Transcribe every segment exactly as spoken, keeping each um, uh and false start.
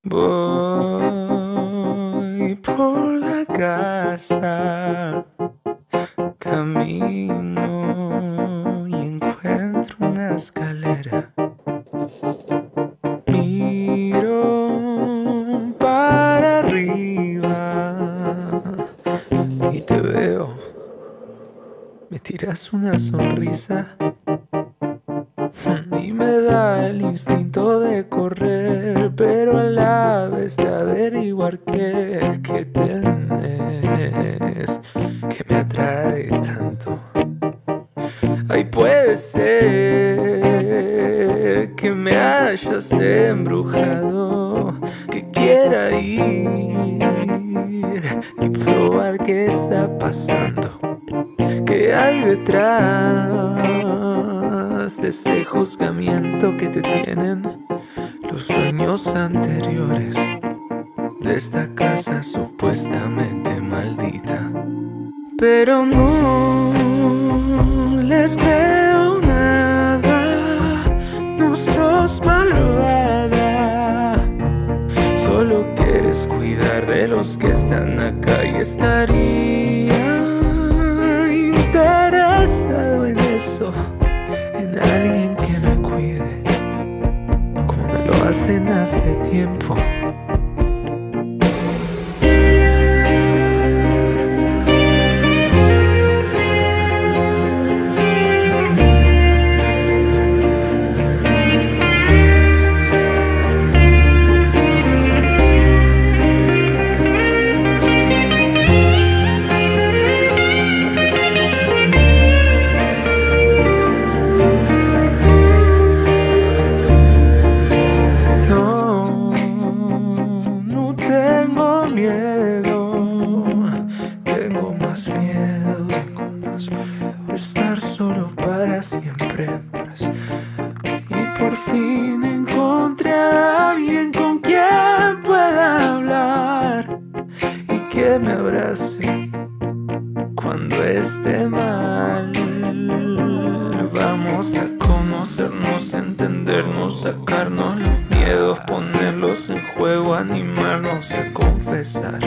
Voy por la casa, camino y encuentro una escalera. Miro para arriba y te veo. Me tiras una sonrisa y me da el instinto de correr, pero a la vez de averiguar qué, qué tenés que me atrae tanto. Ay, puede ser que me hayas embrujado, que quiera ir y probar qué está pasando, qué hay detrás de ese juzgamiento que te tienen los sueños anteriores de esta casa supuestamente maldita. Pero no les creo nada, no sos malvada, solo quieres cuidar de los que están acá y estaría interesado en eso, en alguien que me cuide, como me lo hacen hace tiempo. Tengo más miedo, tengo más miedo de estar solo para siempre. Y por fin encontré a alguien con quien pueda hablar y que me abrace cuando esté mal. Vamos a conocernos, a entendernos, sacarnos los miedos, ponerlos en juego, animarnos a confesar.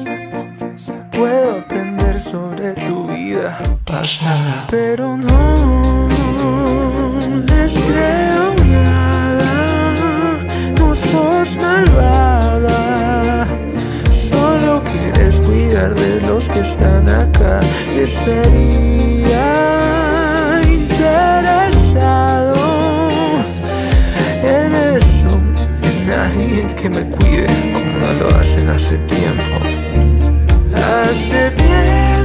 Puedo aprender sobre tu vida pasada, pero no les creo nada, no sos malvada, solo quieres cuidar de los que están acá y estaría interesado en eso, en alguien que me cuide como no lo hacen hace tiempo. Hace tiempo